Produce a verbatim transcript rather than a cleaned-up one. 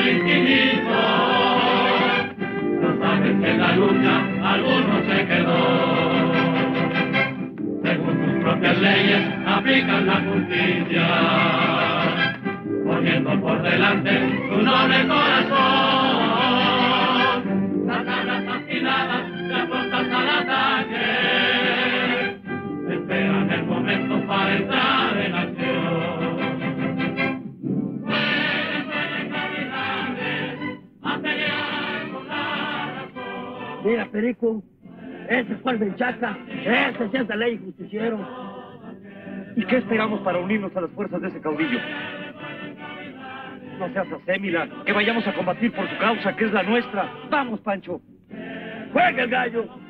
al infinito. No sabes que en la lucha alguno se quedó. Según sus propias leyes aplican la justicia, poniendo por delante su noble corazón. Las armas afiladas se afrontan al ataque, esperan el momento para entrar en acción. Pueden, pueden caminarles a pelear por la razón. Mira, Perico, ese fue el Menchaca, ese sí es de ley y justiciero. ¿Y qué esperamos para unirnos a las fuerzas de ese caudillo? No seas acémila, que vayamos a combatir por tu causa, que es la nuestra. ¡Vamos, Pancho! ¡Juega el gallo!